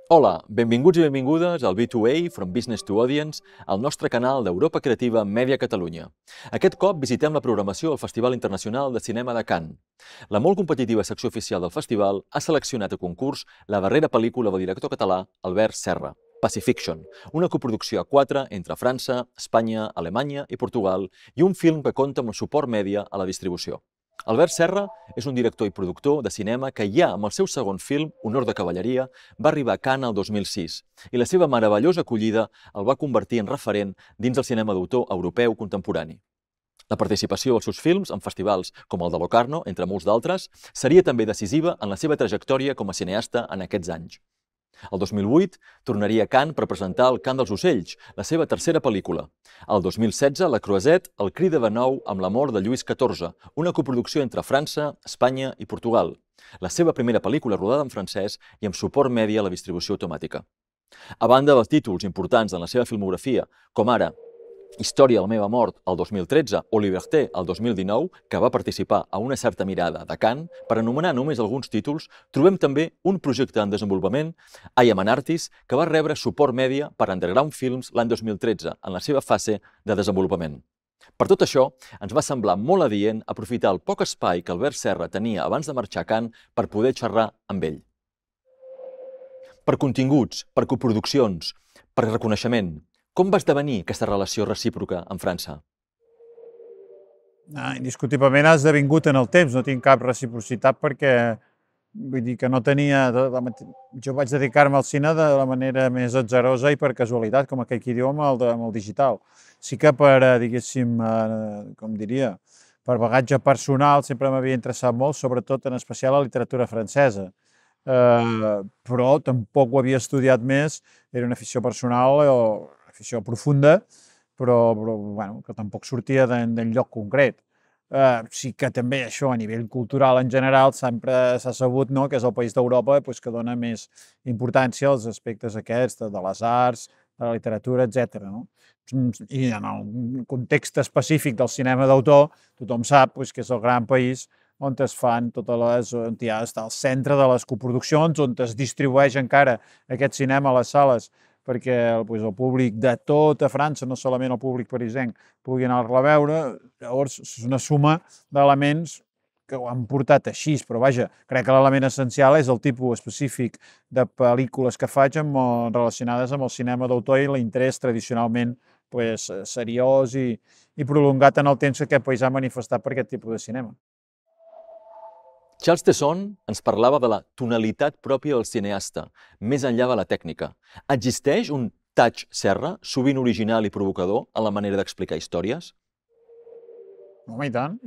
Hola, benvinguts i benvingudes al B2A From Business to Audience, el nostre canal d'Europa Creativa Mèdia Catalunya. Aquest cop visitem la programació del Festival Internacional de Cinema de Cannes. La molt competitiva secció oficial del festival ha seleccionat a concurs la darrera pel·lícula del director català Albert Serra, Pacifiction, una coproducció a 4 entre França, Espanya, Alemanya i Portugal i un film que compta amb el suport mèdia a la distribució. Albert Serra és un director i productor de cinema que ja amb el seu segon film, Honor de cavalleria, va arribar a Cannes el 2006 i la seva meravellosa acollida el va convertir en referent dins del cinema d'autor europeu contemporani. La participació dels seus films en festivals com el de Locarno, entre molts d'altres, seria també decisiva en la seva trajectòria com a cineasta en aquests anys. El 2008 tornaria a Cannes per presentar El cant dels ocells, la seva tercera pel·lícula. El 2016, La Croisette, El cri de Benou amb la mort de Lluís XIV, una coproducció entre França, Espanya i Portugal. La seva primera pel·lícula rodada en francès i amb suport mèdia a la distribució automàtica. A banda dels títols importants en la seva filmografia, com ara Història de la meva mort el 2013 o Liberté el 2019, que va participar a Una certa mirada de Cannes, per anomenar només alguns títols, trobem també un projecte en desenvolupament, I Am an Artist, que va rebre suport mèdia per Underground Films l'any 2013, en la seva fase de desenvolupament. Per tot això, ens va semblar molt adient aprofitar el poc espai que Albert Serra tenia abans de marxar a Cannes per poder xerrar amb ell. Per continguts, per coproduccions, per reconeixement, com va esdevenir aquesta relació recíproca amb França? Indiscutiblement ha esdevingut en el temps, no tinc cap reciprocitat perquè vull dir que no tenia... Jo vaig dedicar-me al cine de la manera més atzarosa i per casualitat, com aquell qui diu amb el digital. Sí que per, diguéssim, com diria, per bagatge personal sempre m'havia interessat molt, sobretot en especial la literatura francesa. Però tampoc ho havia estudiat més, era una afició personal o afició profunda, però bueno, que tampoc sortia d'enlloc concret. Sí que també això a nivell cultural en general sempre s'ha sabut, no?, que és el país d'Europa que dona més importància als aspectes aquests de les arts, de la literatura, etc. No? I en el context específic del cinema d'autor, tothom sap que és el gran país on es fan totes les... on ja està al centre de les coproduccions, on es distribueix encara aquest cinema a les sales perquè el públic de tota França, no solament el públic parisenc, pugui anar-la a veure. Llavors, és una suma d'elements que ho han portat així, però vaja, crec que l'element essencial és el tipus específic de pel·lícules que faig relacionades amb el cinema d'autor i l'interès tradicionalment seriós i prolongat en el temps que aquest país ha manifestat per aquest tipus de cinema. Charles Tesson ens parlava de la tonalitat pròpia del cineasta, més enllà de la tècnica. Existeix un touch Serra, sovint original i provocador, en la manera d'explicar històries? Home, i tant.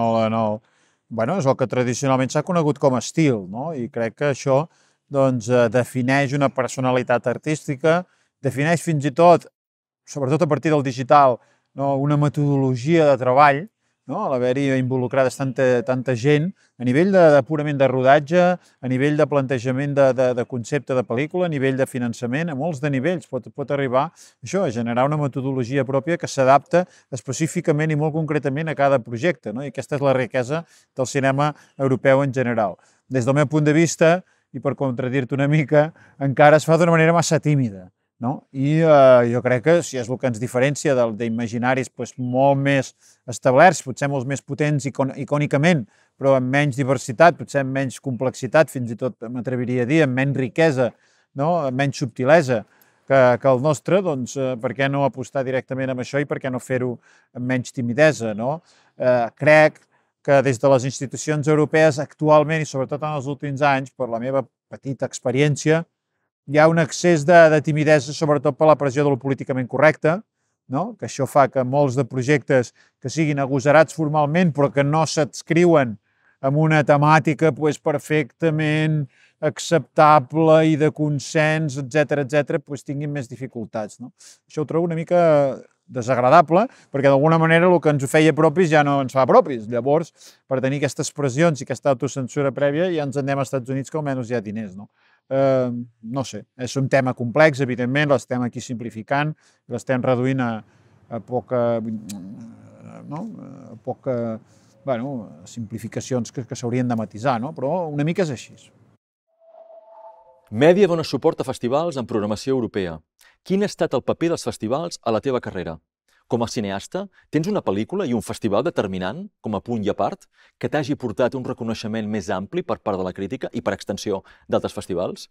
Bueno, és el que tradicionalment s'ha conegut com a estil, no? I crec que això defineix una personalitat artística, defineix fins i tot, sobretot a partir del digital, una metodologia de treball, a l'haver-hi involucrades tanta gent, a nivell purament de rodatge, a nivell de plantejament de concepte de pel·lícula, a nivell de finançament, a molts de nivells pot arribar això, a generar una metodologia pròpia que s'adapta específicament i molt concretament a cada projecte, i aquesta és la riquesa del cinema europeu en general. Des del meu punt de vista, i per contradir-te una mica, encara es fa d'una manera massa tímida. I jo crec que si és el que ens diferencia d'imaginaris molt més establerts, potser molts més potents icònicament, però amb menys diversitat, potser amb menys complexitat, fins i tot m'atreviria a dir, amb menys riquesa, amb menys subtilesa que el nostre, doncs per què no apostar directament amb això i per què no fer-ho amb menys timidesa? Crec que des de les institucions europees actualment i sobretot en els últims anys, per la meva petita experiència, hi ha un excés de timidesa, sobretot per la pressió del políticament correcte, que això fa que molts de projectes que siguin agosarats formalment però que no s'adscriuen amb una temàtica perfectament acceptable i de consens, etc., tinguin més dificultats. Això ho trobo una mica desagradable, perquè d'alguna manera el que ens ho feia propis ja no ens fa propis. Llavors, per tenir aquestes pressions i aquesta autocensura prèvia, ja ens en anem als Estats Units, que almenys hi ha diners. No sé, és un tema complex, evidentment, l'estem aquí simplificant, l'estem reduint a poca simplificacions que s'haurien de matisar, però una mica és així. Mèdia dona suport a festivals amb programació europea. Quin ha estat el paper dels festivals a la teva carrera? Com a cineasta, tens una pel·lícula i un festival determinant, com a punt i a part, que t'hagi portat un reconeixement més ampli per part de la crítica i, per extensió, d'altres festivals?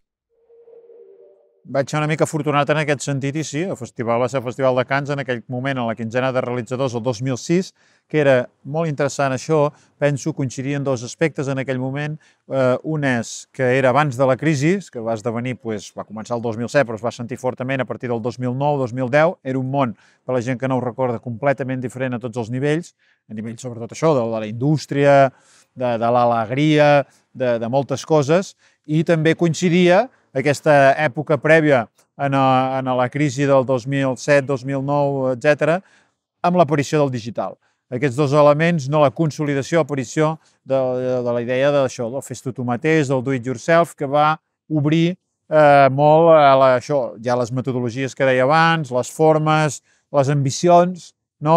Vaig ser una mica afortunat en aquest sentit i sí, el festival va ser el Festival de Canes en aquell moment, en la quinzena de realitzadors, el 2006, que era molt interessant això, penso, coincidien dos aspectes en aquell moment. Un és que era abans de la crisi, que va esdevenir, va començar el 2007, però es va sentir fortament a partir del 2009-2010, era un món, per la gent que no ho recorda, completament diferent a tots els nivells, a nivell sobretot això, de la indústria, de l'alegria, de moltes coses, i també coincidia aquesta època prèvia a la crisi del 2007, 2009, etc., amb l'aparició del digital. Aquests dos elements, la consolidació, l'aparició de la idea d'això, del fes-t'ho tu mateix, del do-it-yourself, que va obrir molt això, ja les metodologies que deia abans, les formes, les ambicions,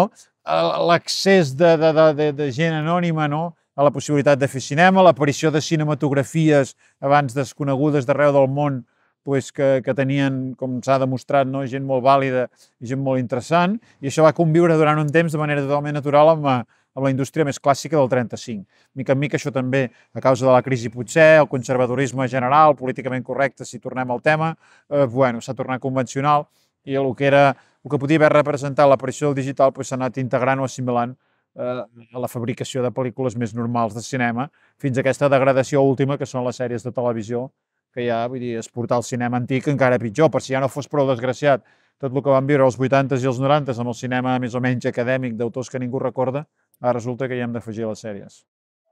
l'accés de gent anònima, a la possibilitat de fer cinema, l'aparició de cinematografies abans desconegudes d'arreu del món que tenien, com s'ha demostrat, gent molt vàlida i gent molt interessant, i això va conviure durant un temps de manera totalment natural amb la indústria més clàssica del 35. Mica en mica això també, a causa de la crisi potser, el conservadorisme general, políticament correcte, si tornem al tema, s'ha tornat convencional i el que podia haver representat l'aparició del digital s'ha anat integrant o assimilant a la fabricació de pel·lícules més normals de cinema, fins a aquesta degradació última que són les sèries de televisió, que ja, vull dir, és portar el cinema antic encara pitjor, per si ja no fos prou desgraciat tot el que vam viure als 80s i als 90s amb el cinema més o menys acadèmic d'autors que ningú recorda, ara resulta que hi hem d'afegir les sèries.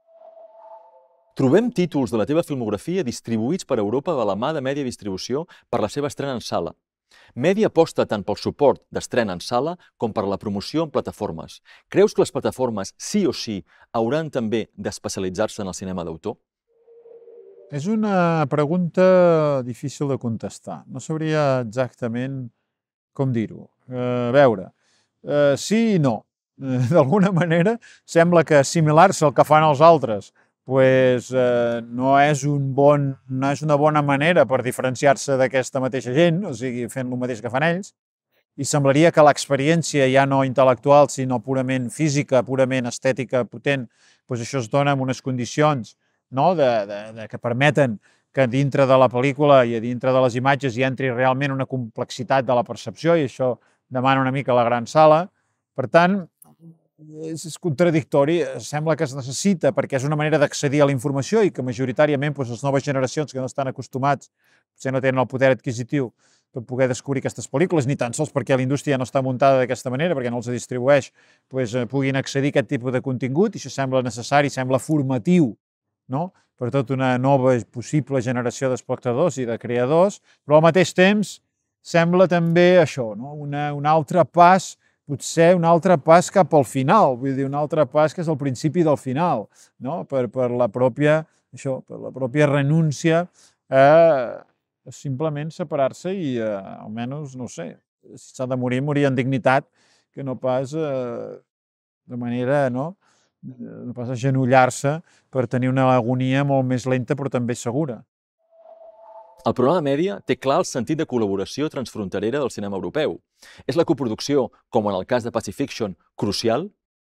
Trobem títols de la teva filmografia distribuïts per Europa de la mà de Mèdia Distribució per la seva estrena en sala. Mèdia aposta tant pel suport d'estrena en sala com per la promoció en plataformes. Creus que les plataformes, sí o sí, hauran també d'especialitzar-se en el cinema d'autor? És una pregunta difícil de contestar. No sabria exactament com dir-ho. A veure, sí i no. D'alguna manera sembla que assimilar-se al que fan els altres no és una bona manera per diferenciar-se d'aquesta mateixa gent, o sigui, fent el mateix que fan ells, i semblaria que l'experiència ja no intel·lectual, sinó purament física, purament estètica, potent, això es dona en unes condicions que permeten que dintre de la pel·lícula i a dintre de les imatges hi entri realment una complexitat de la percepció i això demana una mica la gran sala. Per tant, és contradictori, sembla que es necessita perquè és una manera d'accedir a la informació i que majoritàriament les noves generacions que no estan acostumats, potser no tenen el poder adquisitiu per poder descobrir aquestes pel·lícules, ni tan sols perquè la indústria no està muntada d'aquesta manera, perquè no els distribueix, puguin accedir a aquest tipus de contingut i això sembla necessari, sembla formatiu, per tota una nova possible generació d'espectadors i de creadors, però al mateix temps sembla també això, un altre pas, potser un altre pas cap al final, vull dir, un altre pas que és el principi del final, per la pròpia renúncia a simplement separar-se i almenys, no sé, si s'ha de morir, morir en dignitat, que no pas de manera, no pas agenollar-se per tenir una agonia molt més lenta però també segura. El programa Mèdia té clar el sentit de col·laboració transfronterera del cinema europeu. És la coproducció, com en el cas de Pacifiction, crucial?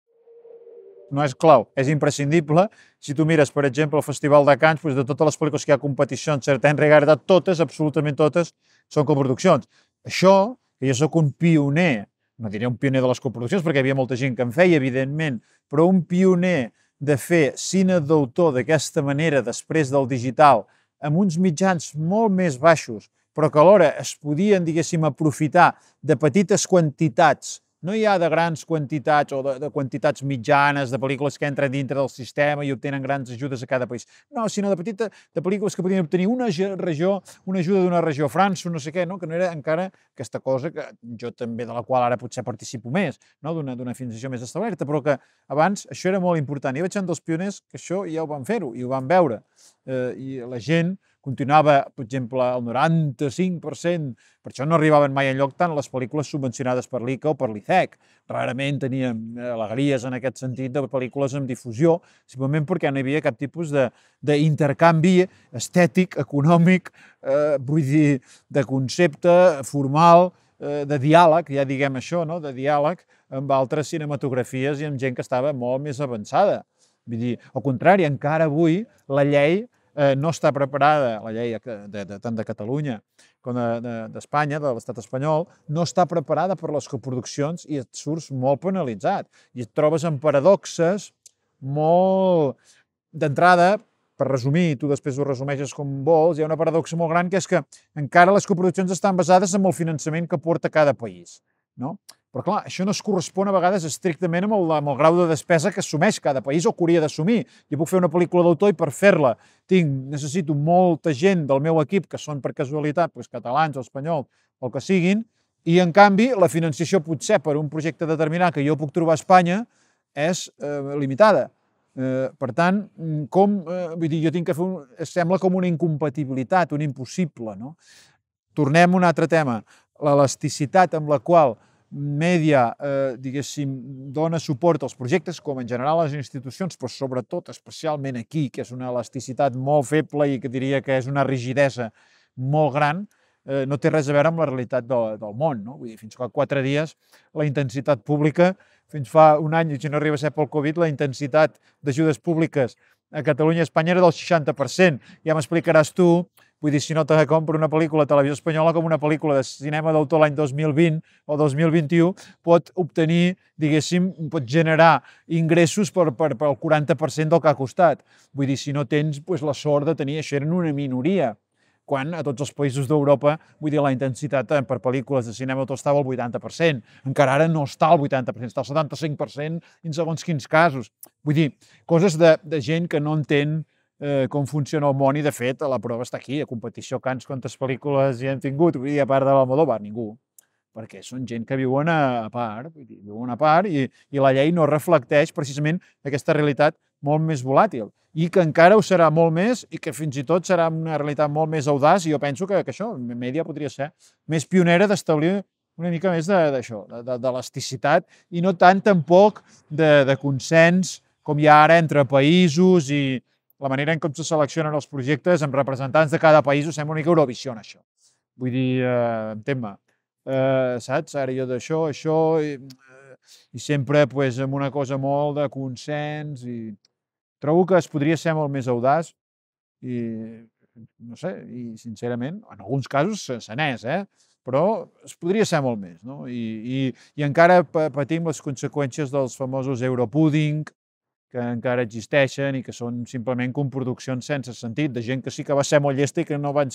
No és clau, és imprescindible. Si tu mires, per exemple, el Festival de Canes, de totes les pel·lícules que hi ha competició en certain regard, totes, absolutament totes, són coproduccions. Això, que jo soc un pioner, no diré un pioner de les coproduccions, perquè hi havia molta gent que en feia, evidentment, però un pioner de fer cine d'autor d'aquesta manera després del digital, amb uns mitjans molt més baixos, però que alhora es podien, diguéssim, aprofitar de petites quantitats, no hi ha de grans quantitats o de quantitats mitjanes de pel·lícules que entren dintre del sistema i obtenen grans ajudes a cada país. No, sinó de pel·lícules que podien obtenir una ajuda d'una regió, França, no sé què, que no era encara aquesta cosa que jo també, de la qual ara potser participo més, d'una financiació més establerta, però que abans això era molt important. I vaig ser un dels pioners que això ja ho van fer-ho i ho van veure. I la gent continuava, per exemple, el 95%, per això no arribaven mai enlloc tant les pel·lícules subvencionades per l'ICA o per l'ICEC. Rarament teníem alegries en aquest sentit de pel·lícules amb difusió, simplement perquè no hi havia cap tipus d'intercanvi estètic, econòmic, vull dir, de concepte formal, de diàleg, ja diguem això, no? De diàleg amb altres cinematografies i amb gent que estava molt més avançada. Vull dir, al contrari, encara avui la llei no està preparada, la llei tant de Catalunya com d'Espanya, de l'estat espanyol, no està preparada per les coproduccions i et surts molt penalitzat. I et trobes amb paradoxes molt... D'entrada, per resumir, tu després ho resumeixes com vols, hi ha una paradoxa molt gran que és que encara les coproduccions estan basades en el finançament que porta cada país, no? Però clar, això no es correspon a vegades estrictament amb el grau de despesa que assumeix cada país o que hauria d'assumir. Jo puc fer una pel·lícula d'autor i per fer-la necessito molta gent del meu equip, que són per casualitat catalans o espanyols o el que siguin, i en canvi la financiació potser per un projecte determinat que jo puc trobar a Espanya és limitada. Per tant, vull dir, jo tinc que fer sembla com una incompatibilitat, un impossible, no? Tornem a un altre tema, l'elasticitat amb la qual Mèdia, diguéssim, dona suport als projectes, com en general a les institucions, però sobretot, especialment aquí, que és una elasticitat molt feble i que diria que és una rigidesa molt gran, no té res a veure amb la realitat del món, no? Vull dir, fins fa 4 dies la intensitat pública, fins fa un any, i si no arriba a ser pel Covid, la intensitat d'ajudes públiques a Catalunya i Espanya era del 60%. Ja m'explicaràs tu, vull dir, si no te compro una pel·lícula a Televisió Espanyola com una pel·lícula de cinema d'autor l'any 2020 o 2021 pot obtenir, diguéssim, pot generar ingressos per el 40% del que ha costat. Vull dir, si no tens la sort de tenir, això eren una minoria, quan a tots els països d'Europa, vull dir, la intensitat per pel·lícules de cinema d'autor estava al 80%. Encara ara no està al 80%, està al 75% en segons quins casos. Vull dir, coses de gent que no entén com funciona el món i, de fet, la prova està aquí, a competició Cans, quantes pel·lícules hi hem tingut, vull dir, a part de l'Almodóvar, ningú, perquè són gent que viuen a part, vull dir, viuen a part i la llei no reflecteix precisament aquesta realitat molt més volàtil i que encara ho serà molt més i que fins i tot serà una realitat molt més audaç i jo penso que això, Mèdia podria ser més pionera d'establir una mica més d'això, d'elasticitat i no tant tampoc de consens com hi ha ara entre països i la manera en com se seleccionen els projectes amb representants de cada país ho sembla una mica Eurovisió, això. Vull dir, entén-me, saps? Ara jo d'això, això, i sempre amb una cosa molt de consens i trobo que es podria ser molt més audaç i, no sé, i sincerament, en alguns casos se n'és, però es podria ser molt més, no? I encara patim les conseqüències dels famosos Europudding, que encara existeixen i que són simplement coproduccions sense sentit, de gent que sí que va ser molt llesta i que no van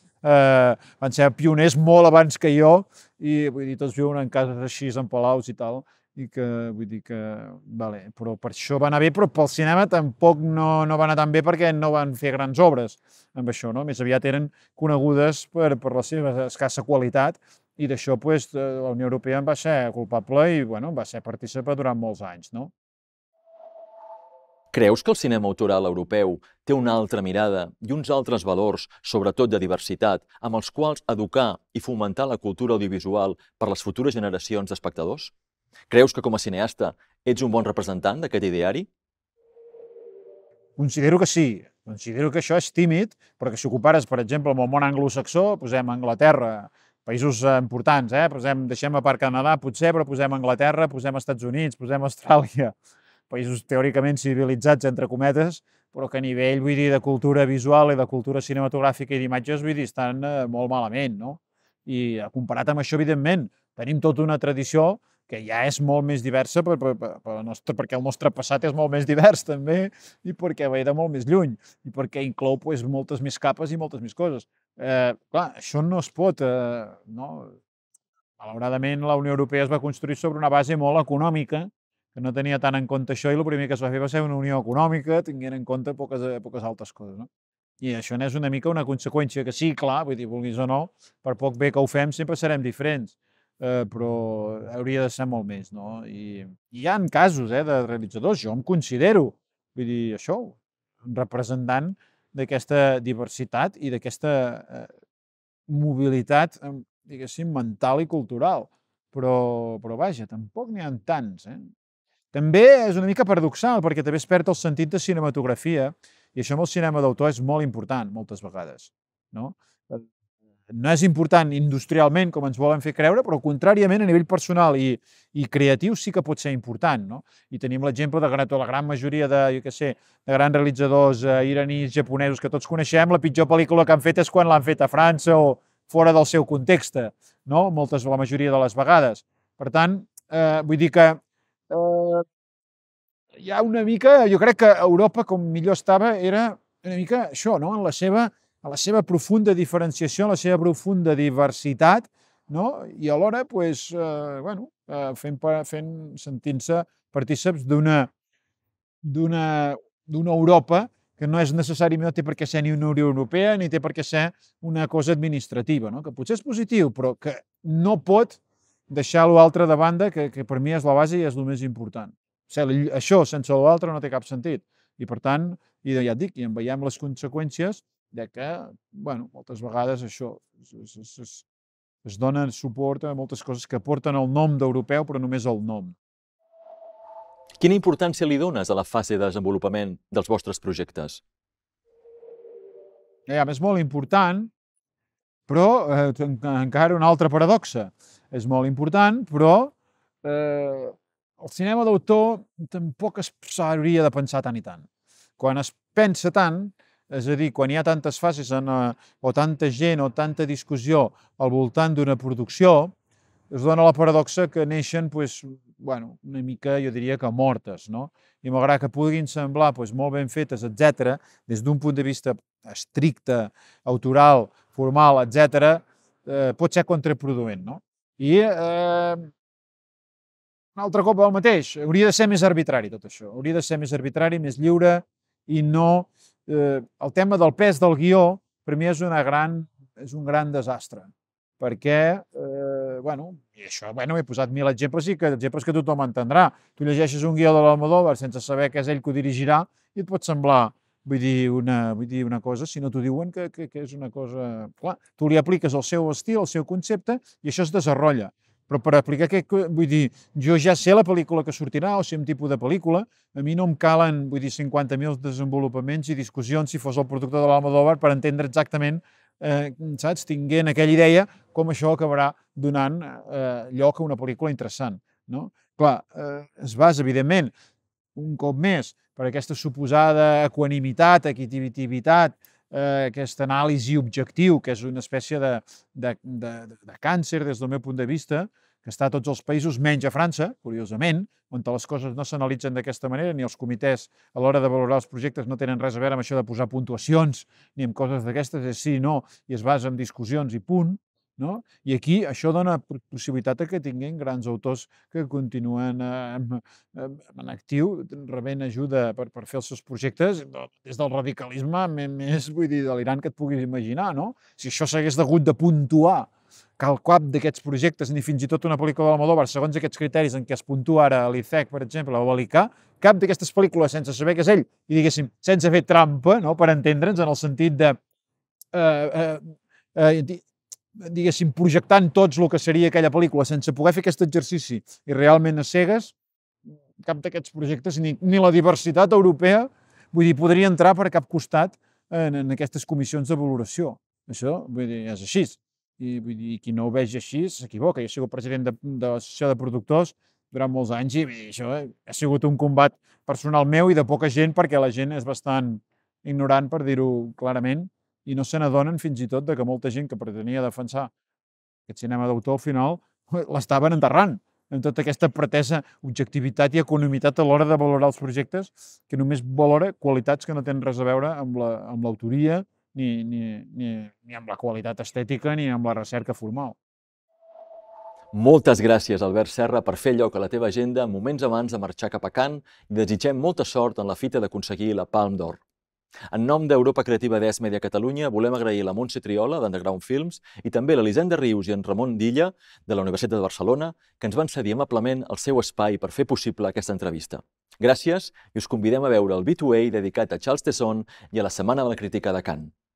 ser pioners molt abans que jo i vull dir, tots viuen en cases així, en palaus i tal, i que vull dir que, vale, però per això va anar bé, però pel cinema tampoc no va anar tan bé perquè no van fer grans obres amb això, no? Més aviat eren conegudes per la seva escassa qualitat i d'això la Unió Europea en va ser culpable i, bueno, va ser partícipe durant molts anys, no? Creus que el cinema autoral europeu té una altra mirada i uns altres valors, sobretot de diversitat, amb els quals educar i fomentar la cultura audiovisual per les futures generacions d'espectadors? Creus que com a cineasta ets un bon representant d'aquest ideari? Considero que sí. Considero que això és tímid, però que si ho compares, per exemple, amb el món anglosaxó, posem Anglaterra, països importants, deixem a part Canadà, potser, però posem Anglaterra, posem Estats Units, posem Austràlia, països teòricament civilitzats, entre cometes, però que a nivell, vull dir, de cultura visual i de cultura cinematogràfica i d'imatges, vull dir, estan molt malament, no? I comparat amb això, evidentment, tenim tota una tradició que ja és molt més diversa perquè el nostre passat és molt més divers, també, i perquè ve de molt més lluny, i perquè inclou moltes més capes i moltes més coses. Clar, això no es pot, no? Malauradament, la Unió Europea es va construir sobre una base molt econòmica, que no tenia tant en compte això i el primer que es va fer va ser una unió econòmica, tenint en compte poques altres coses, no? I això n'és una mica una conseqüència que sí, clar, vull dir, vulguis o no, per poc bé que ho fem, sempre serem diferents, però hauria de ser molt més, no? I hi ha casos de realitzadors, jo em considero, vull dir, això, un representant d'aquesta diversitat i d'aquesta mobilitat, diguéssim, mental i cultural. Però vaja, tampoc n'hi ha tants. També és una mica paradoxal, perquè també es perd el sentit de cinematografia, i això amb el cinema d'autor és molt important, moltes vegades. No? No és important industrialment, com ens volen fer creure, però contràriament a nivell personal i creatiu sí que pot ser important. No? I tenim l'exemple de la gran majoria de, jo què sé, de grans realitzadors iranis, japonesos, que tots coneixem, la pitjor pel·lícula que han fet és quan l'han fet a França o fora del seu context, no? La majoria de les vegades. Per tant, vull dir que hi ha una mica, jo crec que Europa, com millor estava, era una mica això, no? En la seva profunda diferenciació, en la seva profunda diversitat, no? I alhora, pues, sentint-se partíceps d'una Europa que no és necessàriament, no té per què ser ni una Unió Europea ni té per què ser una cosa administrativa, no? Que potser és positiu, però que no pot deixar l'altre de banda, que per mi és la base i és el més important. O sigui, això sense l'altre no té cap sentit. I per tant, i ja et dic, i en veiem les conseqüències de que, bueno, moltes vegades això es dona suport a moltes coses que porten el nom d'europeu, però només el nom. Quina importància li dones a la fase de desenvolupament dels vostres projectes? És molt important, però encara una altra paradoxa. És molt important, però el cinema d'autor tampoc s'hauria de pensar tant i tant. Quan es pensa tant, és a dir, quan hi ha tantes fases o tanta gent o tanta discussió al voltant d'una producció, es dona la paradoxa que neixen una mica, jo diria que mortes, no? I malgrat que puguin semblar molt ben fetes, etc., des d'un punt de vista estricte, autoral, formal, etc., pot ser contraproduent, no? I un altre cop el mateix, hauria de ser més arbitrari tot això, hauria de ser més arbitrari, més lliure, i no... El tema del pes del guió, per mi és un gran desastre, perquè, i això, he posat 1000 exemples i exemples que tothom entendrà. Tu llegeixes un guió de l'Almodóvar sense saber que és ell que ho dirigirà i et pot semblar, una cosa, si no t'ho diuen, que és una cosa... Clar, tu li apliques el seu estil, el seu concepte, i això es desenrotlla. Però per aplicar jo ja sé la pel·lícula que sortirà, o sé un tipus de pel·lícula, a mi no em calen, 50.000 desenvolupaments i discussions si fos el productor de l'Almodóvar per entendre exactament, saps, tinguent aquella idea, com això acabarà donant lloc a una pel·lícula interessant, no? Clar, es basa, evidentment, un cop més, per aquesta suposada equanimitat, equitativitat, aquesta anàlisi objectiu, que és una espècie de càncer des del meu punt de vista, que està a tots els països, menys a França, curiosament, on les coses no s'analitzen d'aquesta manera, ni els comitès a l'hora de valorar els projectes no tenen res a veure amb això de posar puntuacions ni amb coses d'aquestes, és sí, no, i es basa en discussions i punt, no? I aquí això dona possibilitat que tinguin grans autors que continuen en actiu, rebent ajuda per fer els seus projectes des del radicalisme més, delirant que et puguis imaginar, no? Si això s'hagués hagut de puntuar cal cap d'aquests projectes, ni fins i tot una pel·lícula de l'Almodóvar, segons aquests criteris en què es puntua ara a l'ICEC, per exemple, o a l'ICA, cap d'aquestes pel·lícules, sense saber que és ell, i diguéssim, sense fer trampa, no?, per entendre'ns, en el sentit de diguéssim, projectant tots el que seria aquella pel·lícula sense poder fer aquest exercici i realment a cegues, cap d'aquests projectes, ni la diversitat europea, podria entrar per cap costat en aquestes comissions de valoració. Això, és així. I qui no ho vegi així s'equivoca. Jo he sigut president de l'associació de productors durant molts anys i això ha sigut un combat personal meu i de poca gent, perquè la gent és bastant ignorant, per dir-ho clarament, i no se n'adonen fins i tot que molta gent que pretenia defensar aquest cinema d'autor al final l'estaven enterrant amb tota aquesta pretesa objectivitat i economitat a l'hora de valorar els projectes, que només valora qualitats que no tenen res a veure amb l'autoria, ni amb la qualitat estètica, ni amb la recerca formal. Moltes gràcies, Albert Serra, per fer lloc a la teva agenda moments abans de marxar cap a Cannes, i desitgem molta sort en la fita d'aconseguir la Palme d'Or. En nom d'Europa Creativa d'ES Media Catalunya volem agrair la Montse Triola d'Underground Films i també l'Elisenda Rius i en Ramon Dilla de la Universitat de Barcelona que ens van cedir amablement el seu espai per fer possible aquesta entrevista. Gràcies i us convidem a veure el B2A dedicat a Charles Tesson i a la Setmana de la Crítica de Cannes.